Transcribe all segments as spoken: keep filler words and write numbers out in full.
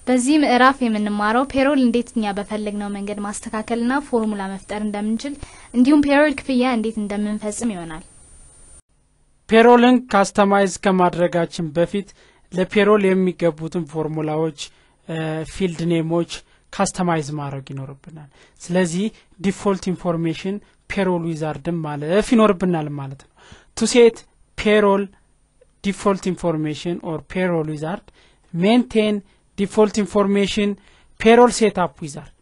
በዚህ ምዕራፍ የምንማረው ፔሮል እንዴትኛ በፈለግነው መንገድ ማስተካከልና ፎርሙላ መፍጠር እንደምንችል እንዲሁም ፔሮል ክፍያ እንዴት እንደምንፈጽም ይሆናል። ፔሮልን ካስተማይዝ ከማድረጋችን በፊት ለፔሮል የሚገቡትን ፎርሙላዎች ፊልድ ኔሞች ካስተማይዝ ማድረግ ይኖርብናል። ስለዚህ ዲፎልት ኢንፎርሜሽን ፔሮል ዊዛርድ ማለት ይኖርብናል ማለት ነው። to set payroll default information or payroll wizard, maintain default information payroll setup wizard.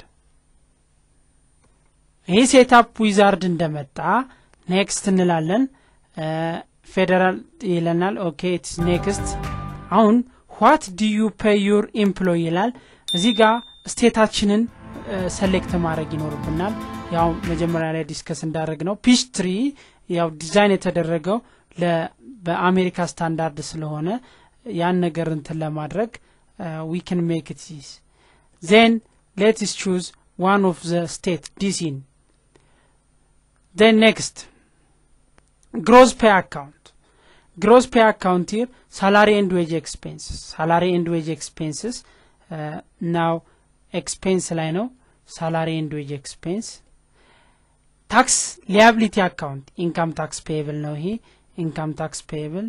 ይህ setup wizard እንደመጣ next እንላለን federal ይለናል okay it's next አሁን what do you pay your employee ይላል እዚህ ጋር ስቴታችንን ሰሌክት ማድረግ ይኖርብናል ያው መጀመሪያ ላይ ዲስከስ እንዳደረግነው ፒች ትሪ ያው ዲዛይን የተደረገው ለ በአሜሪካ ስታንዳርድ ስለሆነ ያን ነገር እንትን ለማድረግ we can make it this then let's choose one of the state this in then next gross pay account gross pay account here salary and wage expenses salary and wage expenses uh, now expense ላይ ነው salary and wage expense tax liability account income tax payable ነው ይሄ income tax payable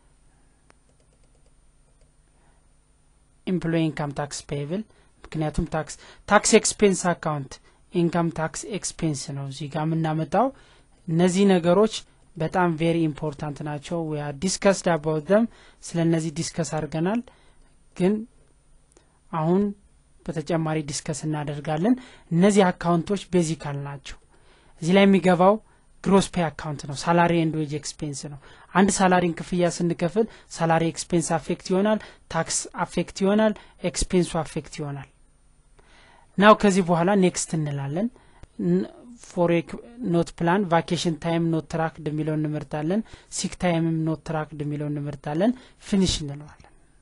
employee income tax payable ምክንያቱም tax tax expense account income tax expense ነው እዚህ ጋር ምናመጣው እነዚህ ነገሮች በጣም very important ናቸው we are discussed about them ስለነዚህ ዲስከስ አድርገናል ግን አሁን በተጨማሪ ዲስከስ እናደርጋለን እነዚህ አካውንቶች ቤዚካል ናቸው እዚህ ላይ የሚገባው gross pay account ነው salary and wage expense ነው አንድ ሳላሪን ክፍያ ስንከፍል salary expense affect ይሆናል tax affect ይሆናል expense affect ይሆናል now ከዚህ በኋላ next እንላለን for a not plan vacation time not tracked የሚለውን እንመርጣለን sick time not tracked የሚለውን እንመርጣለን finish እንለዋለን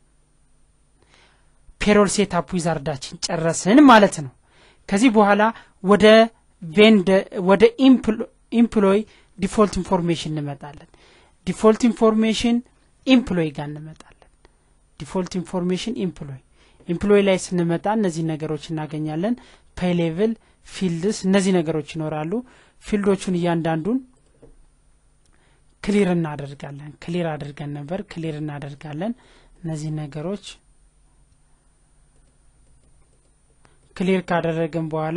payroll setup wizardችን ጨረስን ማለት ነው ከዚህ በኋላ ወደ vendor ወደ employee default information እንመጣለን default information employee ጋር እንመጣለን default information employee employee ላይ ስንመጣ እነዚህ ነገሮች እናገኛለን pay level fields እነዚህ ነገሮች ይኖራሉ ፊልዶቹን እያንዳንዱን ክሊር እናደርጋለን ክሊር አድርገን ነበር ክሊር እናደርጋለን እነዚህ ነገሮች ክሊር ካደረግን በኋላ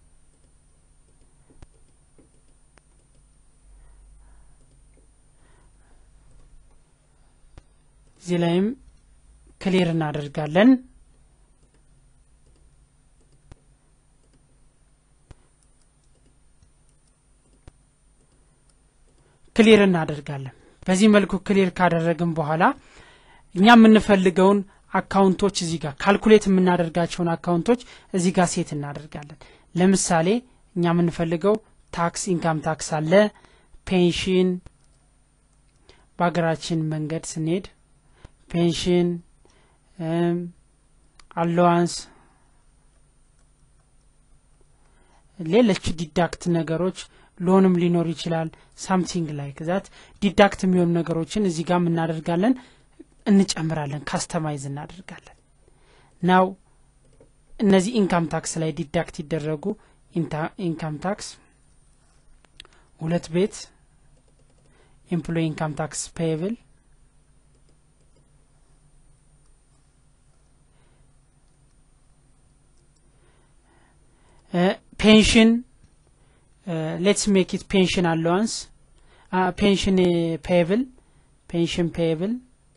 እዚህ ላይም ክሊር እናደርጋለን ክሊር እናደርጋለን በዚህ መልኩ ክሊር ካደረግን በኋላ እኛ የምንፈልገውን አካውንቶች እዚህ ጋር ካልኩሌት የምናደርጋቸውን አካውንቶች እዚህ ጋር ሴት እናደርጋለን ለምሳሌ እኛ የምንፈልገው ታክስ ኢንካም ታክስ አለ ፔንሽን ባገራችን መንገድ ስንሄድ ፔንሽን አሎዋንስ ሌሎች ዲዳክት ነገሮች ሎንም ሊኖር ይችላል something like that ዲዳክት የሚሆኑ ነገሮችን እዚህ ጋር እናደርጋለን እንጨምራለን ካስተማይዝ እናደርጋለን now እነዚህ ኢንካም ታክስ ላይ ዲዳክት ይደረጉ ኢንካም ታክስ ሁለት ቤት employee income tax payable uh, pension uh, let's make it pension allowance uh, pension uh, payable pension payable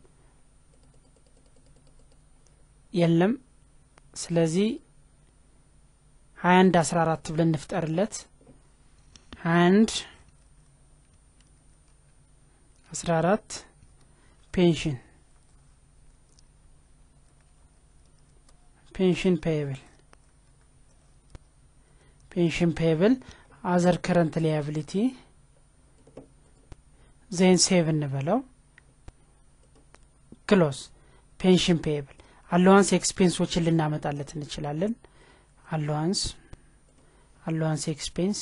የለም ስለዚህ ሃያ አንድ አስራ አራት ብለን እንፍጠርለት ሃያ አንድ አስራ አራት pension pension payable pension payable other current liability then save እንበለው close pension payable allowance expenseዎችን ልናመጣለት እንችላለን allowance allowance expense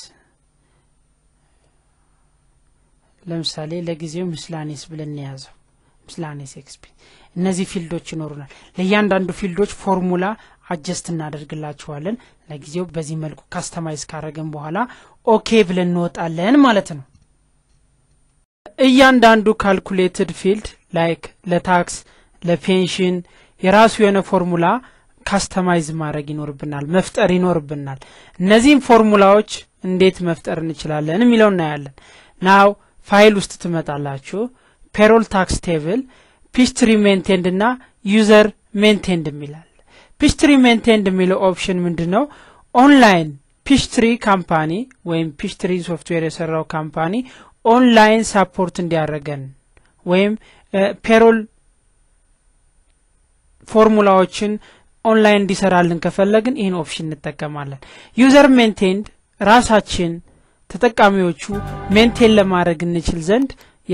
ለምሳሌ ለጊዜው ምስላኔስ ብለን ያዘው ምስላኔስ ኤክስፔንስ እነዚህ ፊልዶች ይኖሩናል ለእያንዳንዱ ፊልዶች ፎርሙላ አጀስት እናደርግላችኋለን ለጊዜው በዚህ መልኩ ካስተማይዝ ካረገን በኋላ ኦኬ ብለን እንወጣለን ማለት ነው እያንዳንዱ ካልኩሌትድ ፊልድ ላይክ ለታክስ ለፔንሽን የራሱ የሆነ ፎርሙላ ካስተማይዝ ማድረግ ይኖርብናል መፍጠር ይኖርብናል እነዚህን ፎርሙላዎች እንዴት መፍጠር እንችላለን የሚለው እናያለን ናው ፋይል ውስጥ ትመጣላችሁ ፔሮል ታክስ ቴብል ፒችትሪ ሜንቴንድ እና ዩዘር ሜንቴንድ የሚላል ፒችትሪ ሜንቴንድ የሚለው ኦፕሽን ምንድነው ኦንላይን ፒችትሪ ካምፓኒ ወይም ፒችትሪ ሶፍትዌር የሰራው ካምፓኒ ኦንላይን ሰፖርት እንዲያደርገን ወይም ፔሮል ፎርሙላዎችን ኦንላይን እንዲሰራልን ከፈለግን ይሄን ኦፕሽን እንጠቀማለን ዩዘር ሜንቴንድ ራሳችን ተጠቃሚዎቹ ሜንቴን ለማድረግ እንችል ዘንድ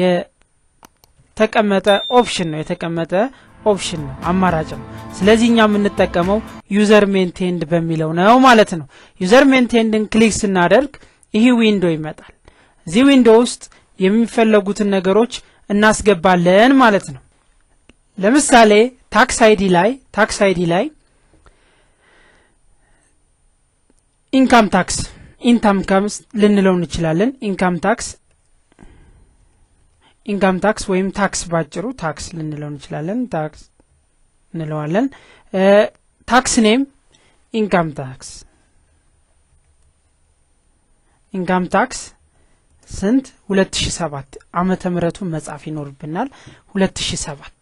የተቀመጠ ኦፕሽን ነው የተቀመጠ ኦፕሽን ነው አማራጭ ነው ስለዚህኛ የምንጠቀመው ዩዘር ሜንቴንድ በሚለው ነው ማለት ነው ዩዘር ሜንቴንድን ክሊክ ስናደርግ ይሄ ዊንዶ ይመጣል እዚህ ዊንዶ ውስጥ የሚፈልጉትን ነገሮች እናስገባለን ማለት ነው ለምሳሌ ታክስ አይዲ ላይ ታክስ አይዲ ላይ ኢንካም ታክስ ኢንካም ታክስ ልንለው እንችላለን ኢንካም ታክስ ኢንካም ታክስ ወይም ታክስ ባጭሩ ታክስ ልንለው እንችላለን ታክስ እንለዋለን ታክስ ኔም ኢንካም ታክስ ኢንካም ታክስ ስንት ሁለት ሺህ ሰባት ዓመተ ምህረቱን መጻፍ ይኖርብናል ሁለት ሺህ ሰባት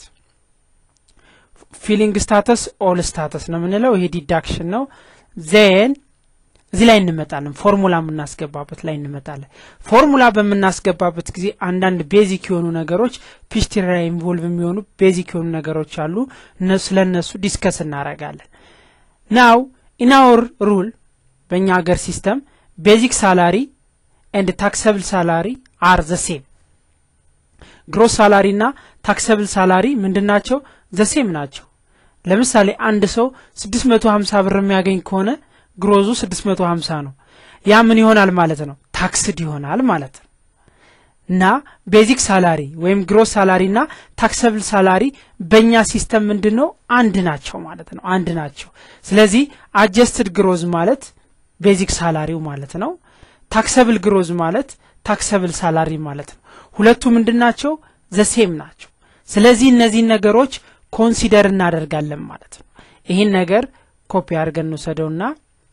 ፊሊንግ ስታተስ ኦል ስታተስ ነው ምንለው ይሄ ዲዳክሽን ነው ዜን እዚህ ላይ እንመጣለን ፎርሙላ ምናስገባበት ላይ እንመጣለን ፎርሙላ በመናስገባበት ጊዜ አንዳንድ ቤዚክ የሆኑ ነገሮች ፒችትሪ ላይ ኢንቮልቭ የሚሆኑ ቤዚክ የሆኑ ነገሮች አሉ እነሱ ለነሱ ዲስከስ እናረጋለን ናው ኢን አወር ሩል በእኛ ሀገር ሲስተም ቤዚክ ሳላሪ and taxable salary are the same gross salary እና taxable salary ምንድናቸው the same ናቸው ለምሳሌ አንድ ሰው ስድስት መቶ ሀምሳ ብር የሚያገኝ ከሆነ ግሮዙ ስድስት መቶ ሀምሳ ነው ያ ምን ይሆናል ማለት ነው ታክስድ ይሆናል ማለት ነው እና ቤዚክ ሳላሪ ወይም ግሮስ ሳላሪ እና ታክሰብል ሳላሪ በእኛ ሲስተም ምንድነው አንድ ናቸው ማለት ነው አንድ ናቸው ስለዚህ አጀስትድ ግሮዝ ማለት ቤዚክ ሳላሪው ማለት ነው ታክሰብል ግሮዝ ማለት ታክሰብል ሳላሪ ማለት ነው ሁለቱ ምንድናቸው ዘ ሴም ናቸው ስለዚህ እነዚህ ነገሮች ኮንሲደር እናደርጋለን ማለት ነው ይሄን ነገር ኮፒ አድርገን ነው ሰደውና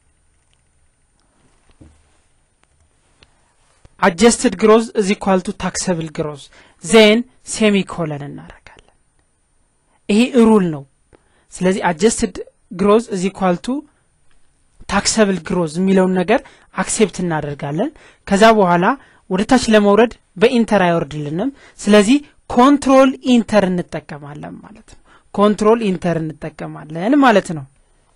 adjusted gross is equal to taxable gross then semicolon እናደርጋለን ይሄ ሩል ነው ስለዚህ adjusted gross is equal to taxable gross የሚለው ነገር አክሴፕት እናደርጋለን ከዛ በኋላ ወደ ታች ለመውረድ በኢንተር አይወርድልንም ስለዚህ ኮንትሮል ኢንተር እንጠቀማለን ማለት ነው ኮንትሮል ኢንተር እንጠቀማለን ማለት ነው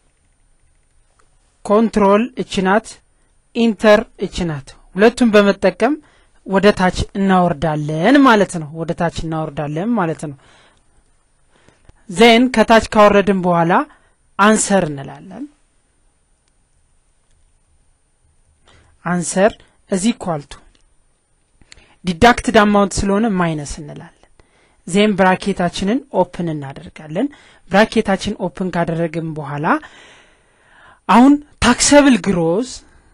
ኮንትሮል እችናት ኢንተር እችናት ሁለቱን በመጠቀም ወደ ታች እናወርዳለን ማለት ነው ወደ ታች እናወርዳለን ማለት ነው ዜን ከታች ካወረድን በኋላ አንሰር እንላለን አንሰር is equal to deducted amount ስለሆነ ማይነስ እንላለን ዜን ብራኬታችንን ኦፕን እናደርጋለን ብራኬታችን ኦፕን ካደረግን በኋላ አሁን ታክሰብል ግሮዝ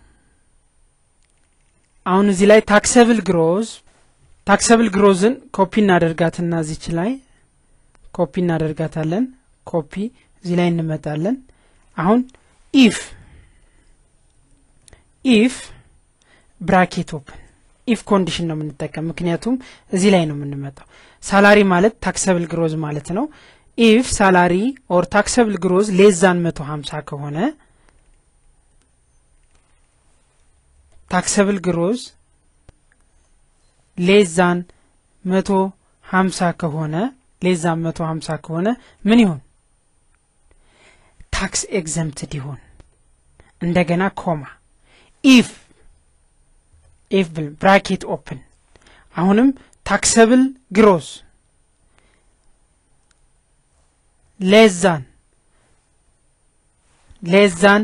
አሁን እዚህ ላይ ታክሰብል ግሮዝ ታክሰብል ግሮዝን ኮፒ እናደርጋትና እዚች ላይ ኮፒ እናደርጋታለን ኮፒ እዚህ ላይ እንመጣለን አሁን if if bracket open if condition ነው የምንጠቀም ምክንያቱም እዚህ ላይ ነው የምንመጣው ሳላሪ ማለት ታክሰብል ግሮዝ ማለት ነው if salary or taxable gross less than one hundred fifty ከሆነ taxable gross less than one hundred fifty ከሆነ less than one hundred fifty ከሆነ ምን ይሁን tax exempted ይሁን እንደገና ኮማ if if bracket open አሁንም taxable gross less than less than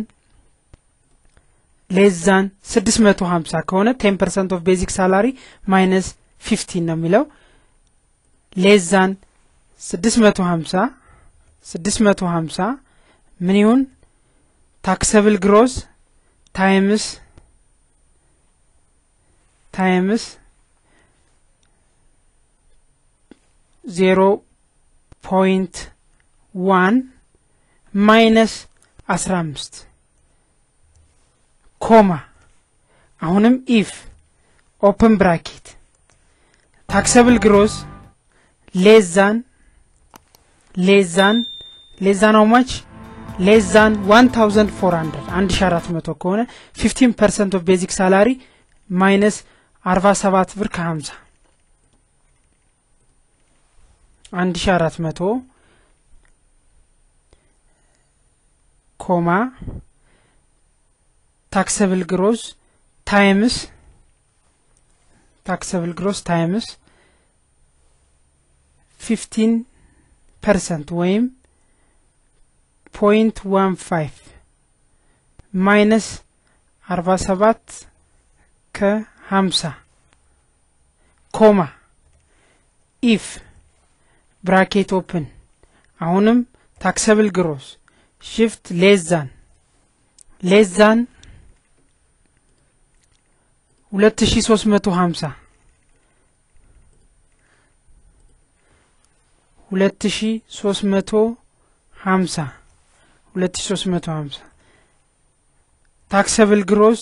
less than six hundred fifty ከሆነ ten percent of basic salary minus fifteen ነው የሚለው less than ስድስት መቶ ሀምሳ ስድስት መቶ ሀምሳ ምን ይሁን ታክሰብል ግሮስ ታይምስ ታይምስ ዜሮ ፖይንት ዋን ማይነስ አስራ አምስት ኮማ አሁንም if open bracket taxable gross less than less than less than how much less than one thousand four hundred አንድ ሺህ አራት መቶ ከሆነ fifteen percent of basic salary minus አርባ ሰባት ብር ከሀምሳ አንድ ሺህ አራት መቶ ኮማ taxable gross times taxable gross times fifteen percent ወይም zero point one five minus አርባ ሰባት ከሀምሳ ኮማ if bracket open አሁንም taxable gross shift less than less than ሁለት ሺህ ሶስት መቶ ሀምሳ ሁለት ሺህ ሶስት መቶ ሀምሳ ሁለት ሺህ ሶስት መቶ ሀምሳ ታክሰብል ግሮስ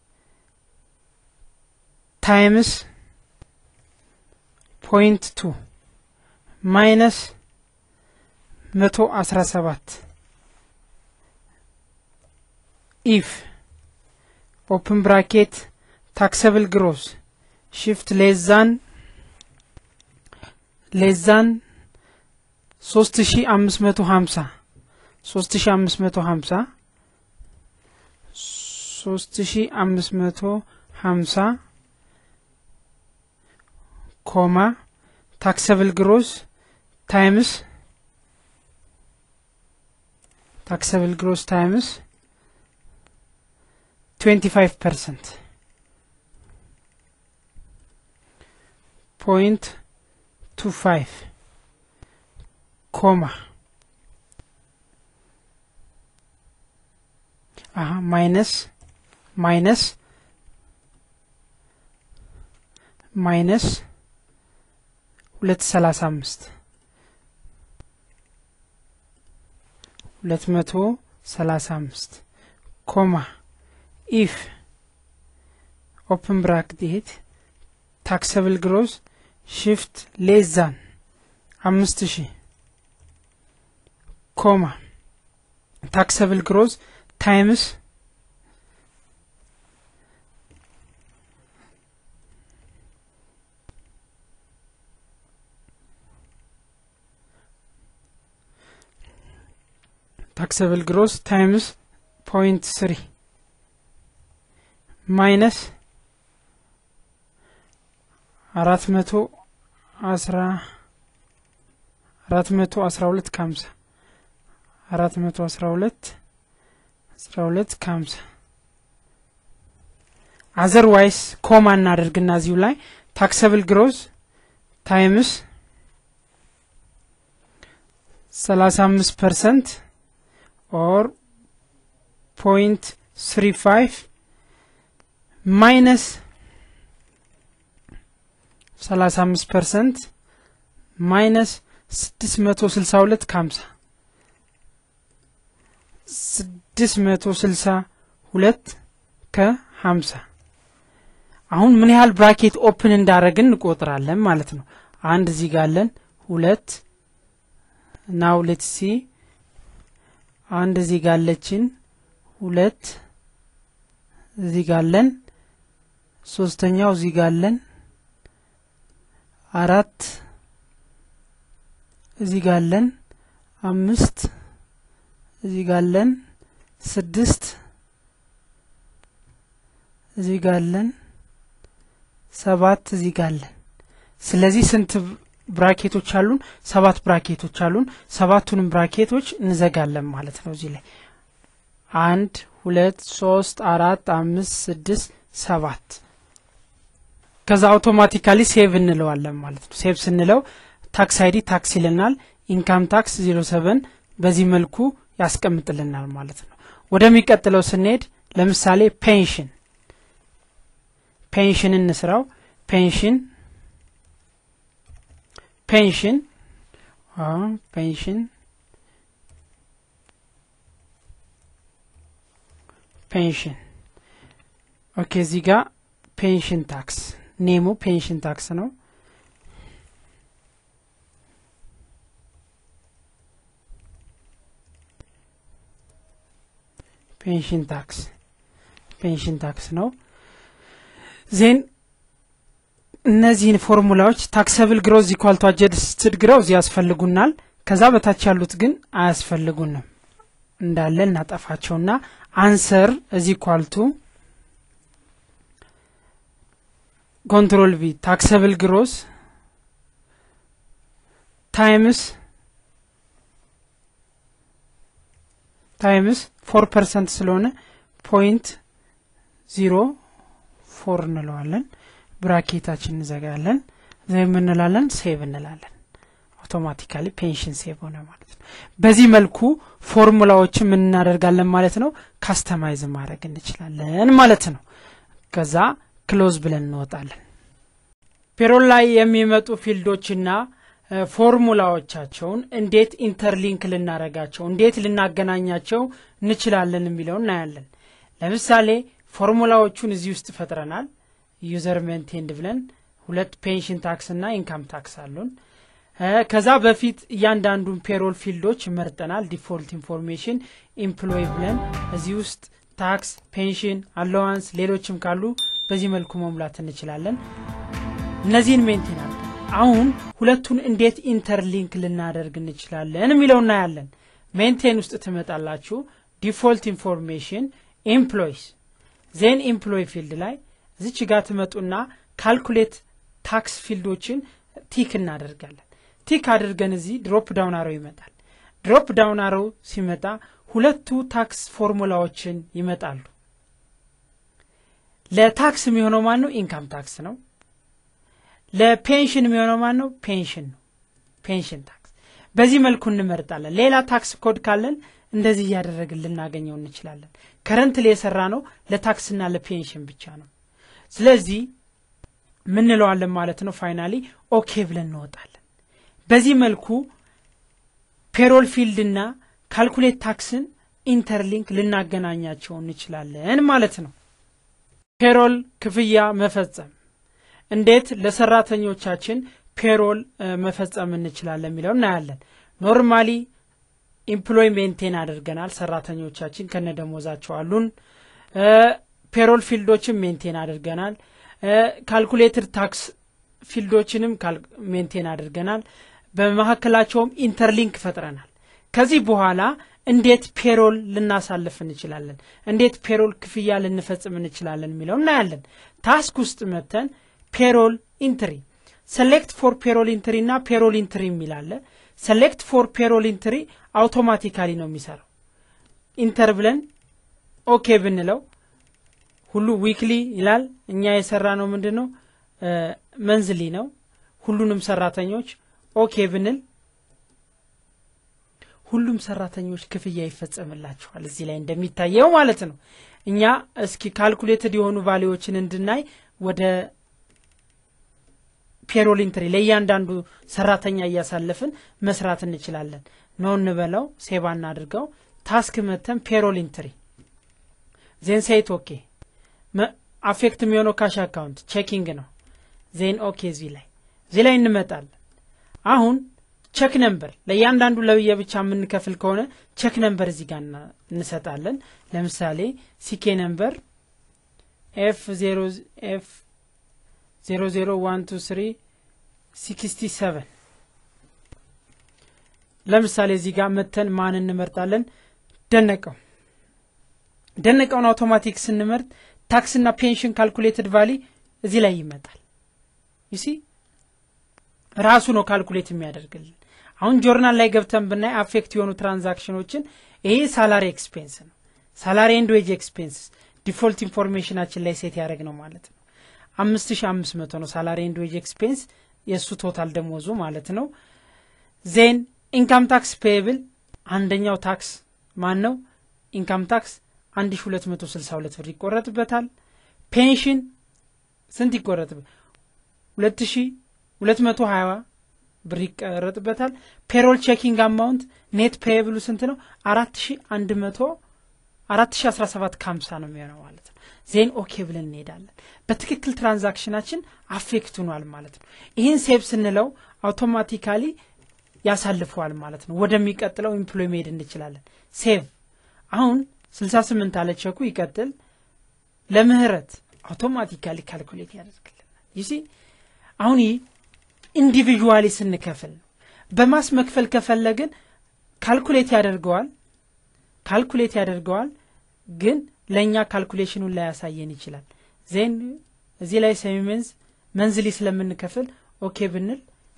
ታይምስ zero point two ማይነስ መቶ አስራ ሰባት if open bracket taxable gross shift less than less than ሶስት ሺህ አምስት መቶ ሀምሳ ሶስት ሺህ አምስት መቶ ሀምሳ ሶስት ሺህ አምስት መቶ ሀምሳ ኮማ taxable gross times taxable gross times twenty-five percent point two five comma aha minus minus minus ሁለት ሰላሳ አምስት ሁለት መቶ ሰላሳ አምስት ኮማ if open bracket taxable gross shift less than አምስት ሺህ ኮማ taxable gross times taxable gross times zero point three minus አራት መቶ አስራ አራት መቶ አስራ ሁለት ከሀምሳ አራት መቶ አስራ ሁለት አስራ ሁለት ከሀምሳ otherwise ኮማ እናደርግና እዚሁ ላይ taxable gross times ሰላሳ አምስት percent or zero point three five minus ሰላሳ አምስት percent minus ስድስት መቶ ስልሳ ሁለት ከሀምሳ ስድስት መቶ ስልሳ ሁለት ከሀምሳ አሁን ምን ያህል ብራኬት ኦፕን እንዳረግን እንቆጥራለን ማለት ነው አንድ እዚህ ጋር አለን ሁለት now let's see አንድ እዚህ ጋር አለችን ሁለት እዚህ ጋር አለን ሶስተኛው እዚህ ጋር አለን አራት እዚህ ጋር አለን አምስት እዚህ ጋር አለን ስድስት እዚህ ጋር አለን ሰባት እዚህ ጋር አለን ስለዚህ ስንት ብራኬቶች አሉን ሰባት ብራኬቶች አሉን ሰባቱንም ብራኬቶች እንዘጋለን ማለት ነው እዚህ ላይ አንድ ሁለት ሶስት አራት አምስት ስድስት ሰባት ከዛ አውቶማቲካሊ ሴቭ እንለዋለን ማለት ነው ሴቭ ስንለው ታክስ አይዲ ታክስ ይለናል ኢንካም ታክስ ዜሮ ሰቨን በዚህ መልኩ ያስቀምጥልናል ማለት ነው ወደሚቀጥለው ስንሄድ ለምሳሌ ፔንሽን ፔንሽን እንስራው ፔንሽን ፔንሽን አ ፔንሽን ፔንሽን ኦኬ እዚህ ጋር ፔንሽን ታክስ ኔሙ ፔንሽን ታክስ ነው ፔንሽን ታክስ ፔንሽን ታክስ ነው ዜን እነዚህን ፎርሙላዎች ታክሰብል ግሮዝ ኢኳል ቱ አጀስትድ ግሮዝ ያስፈልጉናል ከዛ በታች ያሉት ግን አያስፈልጉንም እንዳለ እናጠፋቸውና አንሰር እዚ ኢኳል ቱ ኮንትሮል ቪ ታክሰብል ግሮዝ ታይምስ ታይምስ four percent ስለሆነ ፖይንት ዜሮ ፎር እንለዋለን ብራኬታችን እንዘጋለን ዘይ ምን እንላለን ሴቭ እንላለን አውቶማቲካሊ ፔንሽን ሴቭ ሆነ ማለት ነው በዚህ መልኩ ፎርሙላዎችን ምን እናደርጋለን ማለት ነው ካስተማይዝ ማድረግ እንችላለን ማለት ነው ከዛ ክሎዝ ብለን እንወጣለን ፔሮል ላይ የሚመጡ ፊልዶችና ፎርሙላዎቻቸውን እንዴት ኢንተርሊንክ ልናረጋቸው እንዴት ልናገናኛቸው እንችላለን የሚለው እናያለን ለምሳሌ ፎርሙላዎቹን እዚህ ውስጥ ፈጥረናል ዩዘር ሜንቴንድ ብለን ሁለት ፔንሽን ታክስ እና ኢንካም ታክስ አሉን ከዛ በፊት ያንዳንዱን ፔሮል ፊልዶች መርጠናል ዲፎልት ኢንፎርሜሽን ኤምፕሎይ ብለን እዚህ ውስጥ ታክስ ፔንሽን አላዋንስ ሌሎችም ካሉ በዚህ መልኩ መሙላት እንችላለን እነዚህን ሜንቴን አድርገን አሁን ሁለቱን እንዴት ኢንተርሊንክ ልናደርግ እንችላለን የሚለው እናያለን ሜንቴን ውስጥ ትመጣላችሁ ዲፎልት ኢንፎርሜሽን ኤምፕሎይስ ዜን ኤምፕሎይ ፊልድ ላይ እዚች ጋር ትመጡና ካልኩሌት ታክስ ፊልዶችን ቲክ እናደርጋለን ቲክ አድርገን እዚህ ድሮፕ ዳውን አሮ ይመጣል ድሮፕ ዳውን አሮ ሲመጣ ሁለቱ ታክስ ፎርሙላዎችን ይመጣሉ ለታክስ የሚሆነው ማን ነው ኢንካም ታክስ ነው ለፔንሽን የሚሆነው ማን ነው ፔንሽን ነው ፔንሽን ታክስ በዚህ መልኩ እንመርጣለን ሌላ ታክስ ኮድ ካለን እንደዚህ ያደረግን ልናገኘው እንችላለን ከረንትሊ የሰራ ነው ለታክስና ለፔንሽን ብቻ ነው ስለዚህ ምን እንለዋለን ማለት ነው ፋይናሊ ኦኬ ብለን እንወጣለን በዚህ መልኩ ፔሮል ፊልድና ካልኩሌት ታክስን ኢንተርሊንክ ልናገናኛቸው እንችላለን ማለት ነው ፔሮል ክፍያ መፈጸም እንዴት ለሰራተኞቻችን ፔሮል መፈጸም እንችላለን የሚለው እናያለን ኖርማሊ ኤምፕሎይ ሜንቴን አድርገናል ሰራተኞቻችን ከነደሞዛቸው አሉን ፔሮል ፊልዶችን ሜንቴን አድርገናል ካልኩሌትድ ታክስ ፊልዶችንም ሜንቴን አድርገናል በመሐከላቸውም ኢንተርሊንክ ፈጥረናል ከዚህ በኋላ እንዴት ፔሮል ልናሳልፍ እንችላለን እንዴት ፔሮል ክፍያ ልንፈጽም እንችላለን የሚለው እናያለን ታስክ ውስጥ መተን ፔሮል ኢንትሪ select for payroll entry እና payroll entry የሚላለ select for payroll entry አውቶማቲካሊ ነው የሚሰራው ኢንተር ብለን ኦኬ ብንለው ሁሉ ዊክሊ ይላል እኛ የሰራ ነው ምንድነው መንዝሊ ነው ሁሉንም ሰራተኞች ኦኬ ብንል ሁሉም ሰራተኞች ክፍያ ይፈጸምላቸዋል እዚህ ላይ እንደሚታየው ማለት ነው እኛ እስኪ ካልኩሌትድ የሆኑ ቫልዩዎችን እንድናይ ወደ ፔሮል ኢንትሪ ለያንዳንዱ ሰራተኛ ያሳለፈን መስራት እንችላለን ነው እንበለው ሴቭ እናድርገው ታስክ መተን ፔሮል ኢንትሪ ዜን ሴት ኦኬ አፌክት የሚሆነው ካሽ አካውንት ቼኪንግ ነው ዜን ኦኬ እዚህ ላይ እዚህ ላይ እንመጣለን አሁን ቼክ ነምበር ለያንዳንዱ ለብቻ ምን ከፍል ከሆነ ቼክ ነምበር እዚህ ጋር እንሰጣለን ለምሳሌ ሲኬ ነምበር ኤፍ ዜሮ ኤፍ ዜሮ ዜሮ ዋን ቱ ስሪ ሲክስቲ ሰቨን ለምሳሌ እዚህ ጋር መተን ማን እንመርጣለን ደነቀው ደነቀውን አውቶማቲክ ስንመርጥ ታክስና ፔንሽን ካልኩሌትድ ቫሊ እዚህ ላይ ይመጣል you see ራሱ ነው ካልኩሌት የሚያደርግልን አሁን ጆርናል ላይ ገብተን ብናይ አፌክት የሆኑ ትራንዛክሽኖችን ይሄ ሳላሪ ኤክስፔንስ ነው ሳላሪ ኤንድ ዌጅ ኤክስፔንስ ዲፎልት ኢንፎርሜሽናችን ላይ ሴት ያደርግ ነው ማለት ነው አምስት ሺህ አምስት መቶ ነው ሳላሪ ኤንድ ዌጅ ኤክስፔንስ የሱ ቶታል ደሞዙ ማለት ነው ዜን ኢንካም ታክስ ፔብል አንደኛው ታክስ ማን ነው ኢንካም ታክስ አንድ ሺህ ሁለት መቶ ስልሳ ሁለት ብር ይቆረጥበታል ፔንሽን ስንት ይቆረጥበታል ሁለት ሺህ ሁለት መቶ ሀያ ብር ይቆረጥበታል ፔሮል ቼኪንግ አማውንት ኔት ፔብል ስንት ነው አራት ሺህ አንድ መቶ አራት ሺህ አስራ ሰባት ከሀምሳ ነው የሚሆነው ማለት ነው ዜን ኦኬ ብለን እንሄዳለን በትክክል ትራንዛክሽናችን አፌክት ሆኗል ማለት ነው ይሄን ሴቭ ስንለው አውቶማቲካሊ ያሳልፈዋል ማለት ነው ወደሚቀጥለው ኢምፕሎይ ሜድ እንችላለን ሴቭ አሁን ስልሳ ስምንት አለ ቼኩ ይቀጥል ለምህረት አውቶማቲካሊ ካልኩሌት ያደርግልናል you see አሁን ኢንዲቪጁዋሊ ስንከፍል በማስ መክፈል ከፈለግን ካልኩሌት ያደርገዋል ካልኩሌት ያደርገዋል ግን ለኛ ካልኩሌሽኑን ላይ ያሳየን ይችላል ዜን እዚህ ላይ ሰሚመንስ መንዝሊ ስለምንከፍል ኦኬ ብንል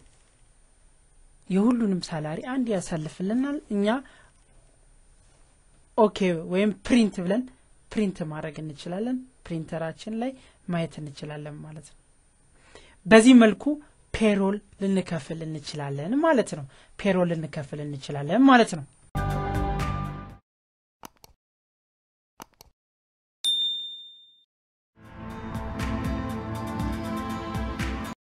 የሁሉንም ሳላሪ አንድ ያሳልፍልናል እኛ ኦኬ ወይም ፕሪንት ብለን ፕሪንት ማድረግ እንችላለን ፕሪንተራችን ላይ ማየት እንችላለን ማለት ነው በዚህ መልኩ ፔሮል ልንከፍል እንችላለን ማለት ነው ፔሮል ልንከፍል እንችላለን ማለት ነው